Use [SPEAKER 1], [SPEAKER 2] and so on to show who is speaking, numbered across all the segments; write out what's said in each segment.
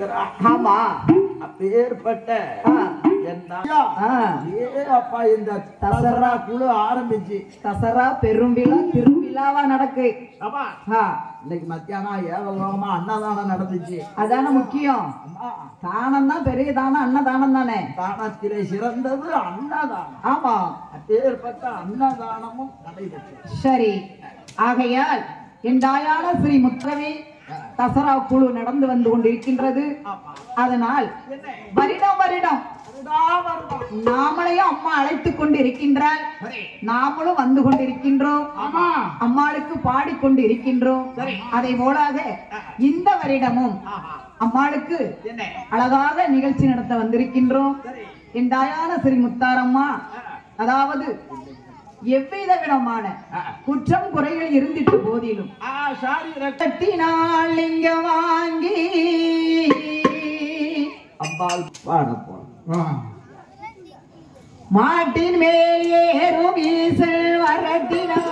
[SPEAKER 1] இருக்கிறான்.
[SPEAKER 2] ஆமா.
[SPEAKER 1] அப்பேற்பட்ட அப்பா இந்த தசரா குழு ஆரம்பிச்சு
[SPEAKER 2] தசரா பெரும்பிழா திருவிழாவா நடக்கு.
[SPEAKER 1] இன்னைக்கு மத்தியானம் ஏகலோகமா அன்னதானம் நடந்துச்சு.
[SPEAKER 2] அதான முக்கியம். தானம் தான் பெரிய தானம், அன்னதானம் தானே.
[SPEAKER 1] தானத்திலே சிறந்தது அன்னதானம்.
[SPEAKER 2] ஆமா,
[SPEAKER 1] அப்பேற்பட்ட அன்னதானமும் நடைபெற்றது.
[SPEAKER 2] சரி, ஆகையால் என் தாயான ஸ்ரீ முத்தவே தசரா குழு நடந்து வந்து கொண்டிருக்கின்றது. அதனால் வருடம் வருடம் நாமளையும் அம்மா அழைத்துக் கொண்டு இருக்கின்றாள். நாமளும் வந்து கொண்டிருக்கின்றோம். அம்மாளுக்கு பாடிக்கொண்டு இருக்கின்றோம். அதை போலாக இந்த வருடமும் அம்மாளுக்கு அழகாக நிகழ்ச்சி நடத்த வந்திருக்கின்றோம். என் தாயான ஸ்ரீ முத்தாரம்மா அதாவது எவ்வித விதமான குற்றம் குறைகள் இருந்திட்ட போதிலும் இங்க வாங்கி
[SPEAKER 1] அம்பாள் பாடப்போம்.
[SPEAKER 2] மாட்டின் மேல் ஏறும் ஈசல் வரட்டினார்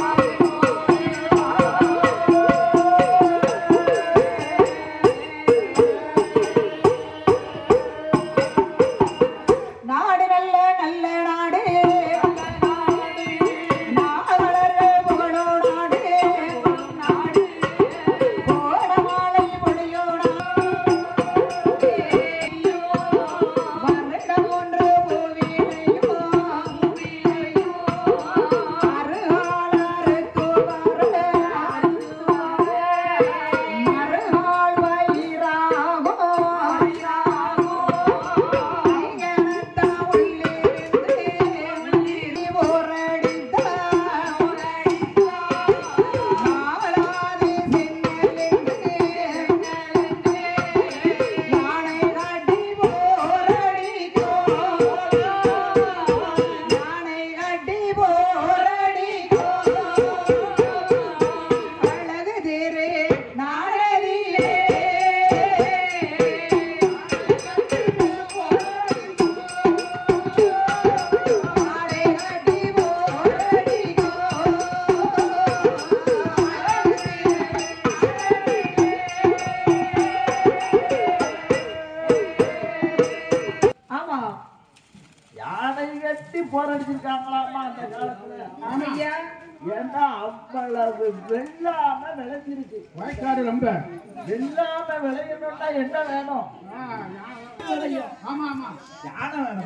[SPEAKER 1] போராடிச்சிருக்காங்களாமா அந்த காலத்துல. ஏன்னா அவ்வளவு வெள்ளாம விளைஞ்சிருக்கு.
[SPEAKER 3] வயக்காடு ரொம்ப
[SPEAKER 1] வெள்ளாம விளையணும்னா என்ன வேணும்?
[SPEAKER 3] ஆமா ஆமா
[SPEAKER 1] யானை வேணும்.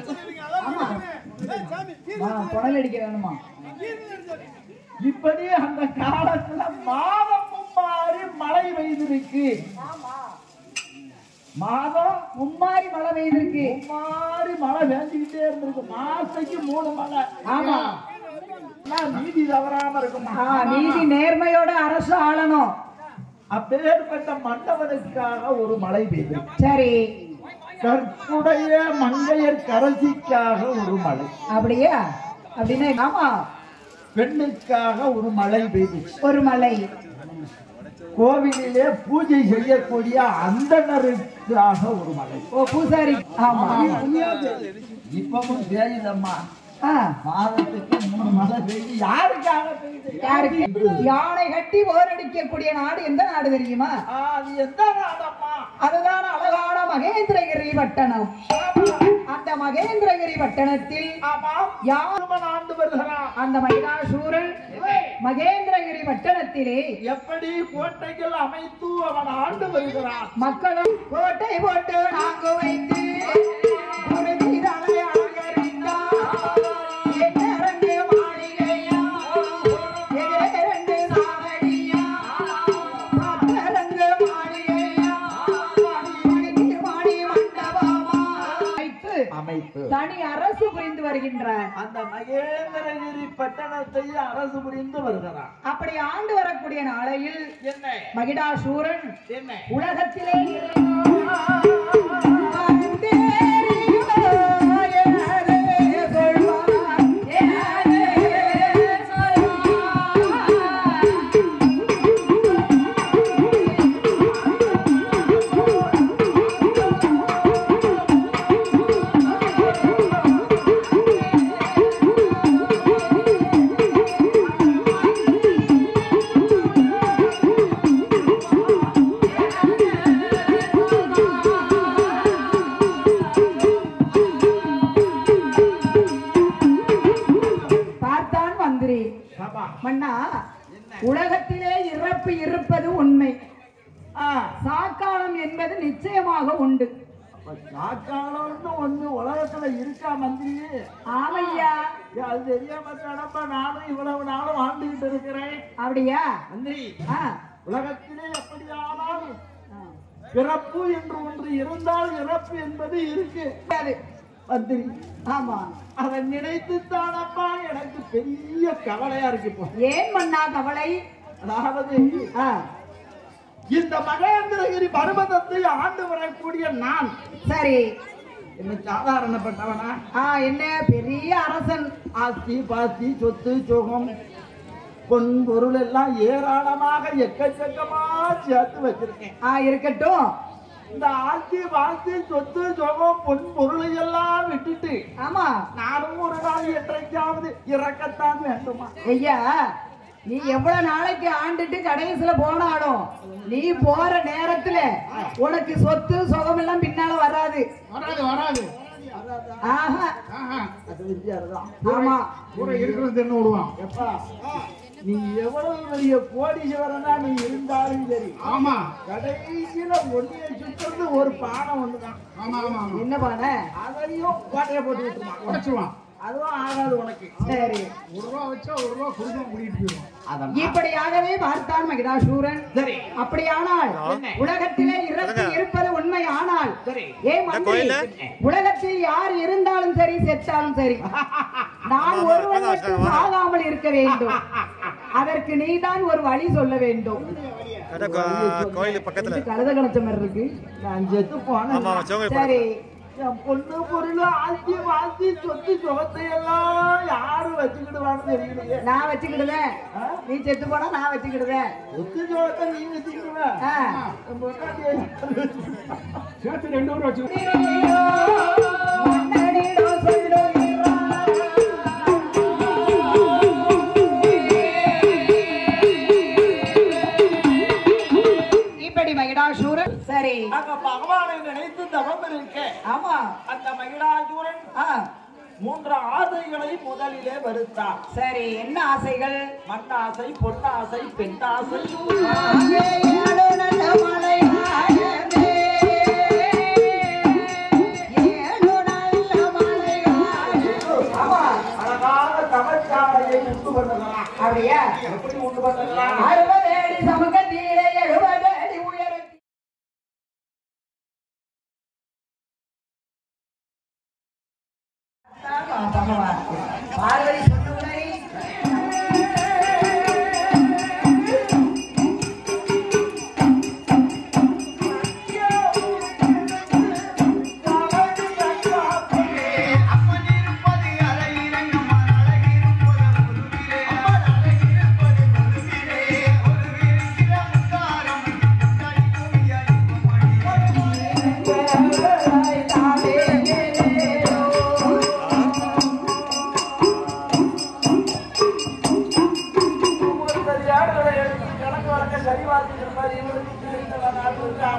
[SPEAKER 2] குடல் அடிக்க வேணுமா?
[SPEAKER 1] இப்படி அந்த காலத்துல மாதம் மும்மாறி மழை பெய்திருக்கு. மாதம்
[SPEAKER 2] மும்மாறி மழை பெய்திருக்கு.
[SPEAKER 1] மும்மாறி மழை பெஞ்சுக்கிட்டே இருந்திருக்கு. மாசத்துக்கு 3 மழை.
[SPEAKER 2] ஆமா,
[SPEAKER 1] நீதி தவறாம இருக்குமா?
[SPEAKER 2] நீதி நேர்மையோட அரசு ஆளணும்.
[SPEAKER 1] அப்பேற்பட்ட மன்னவனுக்காக ஒரு மழை பெய்து.
[SPEAKER 2] சரி,
[SPEAKER 1] கற்புடைய மங்கையர் கரசிக்காக ஒரு மழை.
[SPEAKER 2] அப்படியா? அப்படின்னா ஆமா,
[SPEAKER 1] பெண்ணுக்காக ஒரு மழை பெய்து.
[SPEAKER 2] ஒரு மழை.
[SPEAKER 1] கோவிலிலே பூஜை செய்யக்கூடிய அந்தணருக்காக ஒரு மழை.
[SPEAKER 2] ஓ, பூசாரி. ஆமா,
[SPEAKER 1] இப்பவும் பெய்யுதம்மா. மாதத்துக்கு 3 மழை பெய்யுது. யாருக்காக பெய்யுது?
[SPEAKER 2] யாருக்கு? யானை கட்டி ஓரடிக்கக்கூடிய நாடு எந்த நாடு தெரியுமா?
[SPEAKER 1] அது எந்த நாடம்மா?
[SPEAKER 2] அதுதான் அழகான மகேந்திரகிரி பட்டணம். அந்த மகேந்திரகிரி பட்டணத்தில்
[SPEAKER 1] யாருமன் ஆண்டு வருகிறான்.
[SPEAKER 2] அந்த மகிஷாசூரன் மகேந்திரகிரி பட்டணத்திலே
[SPEAKER 1] எப்படி கோட்டைகள் அமைத்து அவன் ஆண்டு வருகிறான்.
[SPEAKER 2] மக்களும் கோட்டை போட்டு நாங்கு வைத்து தனி அரசு புரிந்து வருகின்றார்.
[SPEAKER 1] அந்த மகேந்திரகிரி பட்டணத்தை அரசு புரிந்து வருகிறார்.
[SPEAKER 2] அப்படி ஆண்டு வரக்கூடிய நாளையில்
[SPEAKER 1] என்ன
[SPEAKER 2] மகிஷாசூரன்
[SPEAKER 1] என்ன
[SPEAKER 2] உலகத்திலே மன்னா உலகத்திலே இறப்பு இருப்பது உண்மை, சாக்காலம் என்பது நிச்சயமாக உண்டு.
[SPEAKER 1] சாக்காலம்னு ஒண்ணு உலகத்துல இருக்கா மந்திரி?
[SPEAKER 2] ஆமையா,
[SPEAKER 1] அது தெரியாம கடப்பா நானும் இவ்வளவு நாளும் வாழ்ந்துகிட்டு இருக்கிறேன்.
[SPEAKER 2] அப்படியா
[SPEAKER 1] மந்திரி, உலகத்திலே எப்படியானால் பிறப்பு என்று ஒன்று இருந்தால் இறப்பு என்பது இருக்கு மந்திரி.
[SPEAKER 2] ஆமா,
[SPEAKER 1] அதை நினைத்துத்தானப்பா எனக்கு பெரிய கவலையா இருக்கு. இப்போ
[SPEAKER 2] ஏன் மன்னா கவலை?
[SPEAKER 1] அதாவது இந்த மகேந்திரகிரி பர்வதத்தை ஆண்டு வரக்கூடிய நான்
[SPEAKER 2] சரி
[SPEAKER 1] என்ன சாதாரணப்பட்டவனா?
[SPEAKER 2] என்ன பெரிய அரசன்,
[SPEAKER 1] ஆஸ்தி பாஸ்தி சொத்து சுகம் பொன் பொருள் எல்லாம் ஏராளமாக எக்கச்சக்கமா சேர்த்து வச்சிருக்கேன்.
[SPEAKER 2] இருக்கட்டும்.
[SPEAKER 1] இந்த ஆஸ்தி பாஸ்தி சொத்து சுகம் பொன் பொருளை எல்லாம் விட்டுட்டு
[SPEAKER 2] ஆமா
[SPEAKER 1] நானும் ஒரு நாள் என்றைக்காவது இறக்கத்தான் வேண்டுமா?
[SPEAKER 2] ஐயா, நீ எவ்வளவு நாளைக்கு ஆண்டுட்டு கடைசியில போனாலும் நீ போற நேரத்துல உனக்கு சொத்து சுகம் எல்லாம் பின்னால வராது.
[SPEAKER 3] வராது வராது.
[SPEAKER 2] ஆஹா,
[SPEAKER 1] அது வித்தியாசம்.
[SPEAKER 3] ஆமா, கூட இருக்கிறது என்ன விடுவான்.
[SPEAKER 1] எப்பா நீ எவ்வளவு பெரிய கோடீஸ்வரனா நீ இருந்தாலும் சரி,
[SPEAKER 3] ஆமா,
[SPEAKER 1] கடைசியில ஒன்னிய சுற்றுறது ஒரு பானை ஒண்ணுதான்.
[SPEAKER 3] ஆமா ஆமா.
[SPEAKER 2] என்ன பானை?
[SPEAKER 1] அதையும் கோட்டையை போட்டு விட்டுருவான்,
[SPEAKER 3] உடைச்சுவான்.
[SPEAKER 1] அதுவும் ஆகாது உனக்கு.
[SPEAKER 2] சரி,
[SPEAKER 3] ₹1 வச்சா ₹1 குடும்பம் கூட்டிட்டு போயிடுவான்.
[SPEAKER 2] இப்படியாகவே பார்த்தான் மகிடாசூரன்.
[SPEAKER 1] சரி,
[SPEAKER 2] அப்படியானால் உலகத்திலே இறப்பு இருப்பது உண்மை. ஆனால்
[SPEAKER 1] சரி,
[SPEAKER 2] ஏன் மந்திரி, உலகத்தில் யார் இருந்தாலும் சரி செத்தாலும் சரி நான் ஒருவன் மட்டும் சாகாமல் இருக்க வேண்டும். அதற்கு நீதான் ஒரு வழி சொல்ல வேண்டும்.
[SPEAKER 4] கோயில் பக்கத்துல
[SPEAKER 2] கழுத கணச்ச மாதிரி இருக்கு.
[SPEAKER 1] நான் செத்து போனேன்.
[SPEAKER 2] சரி,
[SPEAKER 1] என் பொண்ணு பொருள் ஆஸ்தி வாஸ்தி சொத்து சுகத்தை எல்லாம் யாரு வச்சுக்கிடுவான்னு தெரியலையே.
[SPEAKER 2] நான் வச்சுக்கிடுவேன், நீ செத்து போனா நான் வச்சுக்கிடுவேன்.
[SPEAKER 1] சொத்து சுகத்தை நீ வச்சுக்கிடுவேன்.
[SPEAKER 3] சேர்த்து 2 ஊர் வச்சு
[SPEAKER 2] மகிடாசூரன். சரி,
[SPEAKER 1] அங்க பகவானை நினைத்து தவம் இருக்க.
[SPEAKER 2] ஆமா,
[SPEAKER 1] அந்த மகிடாசூரன் 3 ஆசைகளை முதலிலே வருத்தார்.
[SPEAKER 2] சரி, என்ன ஆசைகள்?
[SPEAKER 1] மண்ணாசை, பொன்னாசை, பெண்ணாசை. அழகான தமிழ்ச்சாலையை உண்டு பண்ணலாம்.
[SPEAKER 2] அப்படியா?
[SPEAKER 1] எப்படி உண்டு பண்ணலாம்?
[SPEAKER 2] 60 அடி சமூகத்திலே 70 அடி உயரத்தில். பகவான் பார்வதி சொன்னவுடனே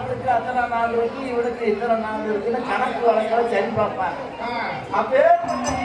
[SPEAKER 1] இவனுக்கு இத்தனை நாள் இருக்குன்னு கணக்கு வழங்களை சரி பார்ப்பாங்க. அப்பே